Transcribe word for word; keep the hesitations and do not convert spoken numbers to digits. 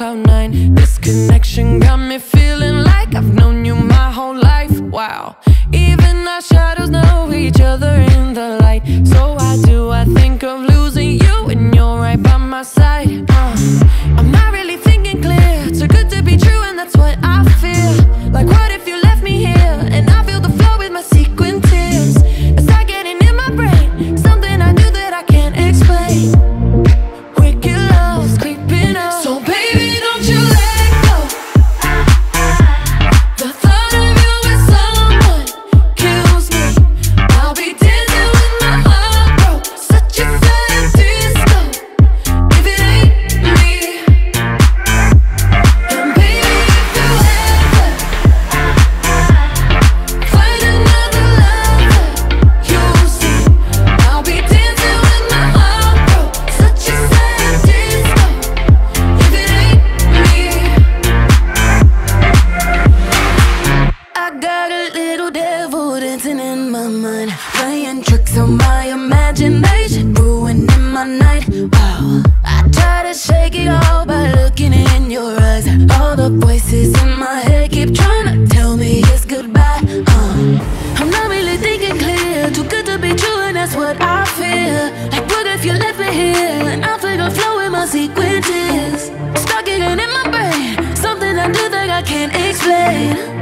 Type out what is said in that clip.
cloud nine. This connection got me feeling like I've known you my whole life. Wow, even our shadows know each other in the light. So why do I think of losing you when you're right by my side? uh, I'm not really thinking clear, too good to be true, and that's what I feel. Like what if you left me here and I feel the flow with my sequin tears? It's not getting in my brain, something I do that I can't explain. Wicked love's creeping up, so baby don't you let go. The thought of you with someone kills me. I'll be dancing with my heart broke, such a flat disco if it ain't me. And baby if you ever find another lover, you'll see I'll be dancing with my heart broke, such a sad disco if it ain't me. I got a little devil dancing in my mind, playing tricks on my imagination, ruining my night. Wow, I try to shake it all by looking in your eyes. All the voices in my head keep trying to tell me it's goodbye. uh, I'm not really thinking clear, too good to be true, and that's what I feel. Like what if you left me here and I feel the flow in my sequences? Stuck again in my brain, something I do that I can't explain.